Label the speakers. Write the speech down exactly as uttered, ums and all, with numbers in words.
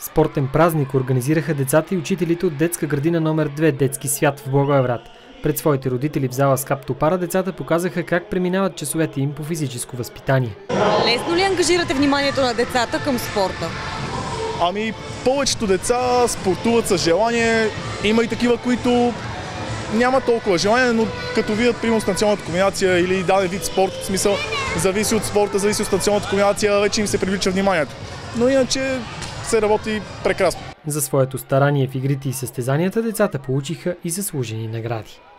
Speaker 1: Спортен празник организираха децата и учителите от детска градина номер две Детски свят в Благоевград. Пред своите родители в зала Скап Топара децата показаха как преминават часовете им по физическо възпитание.
Speaker 2: Лесно ли ангажирате вниманието на децата към спорта?
Speaker 3: Ами, повечето деца спортуват с желание. Има и такива, които няма толкова желание, но като видят примерно станционната комбинация или даден вид спорт, в смисъл зависи от спорта, зависи от станционната комбинация, вече им се привлича вниманието. Но иначе се работи прекрасно.
Speaker 1: За своето старание в игрите и състезанията децата получиха и заслужени награди.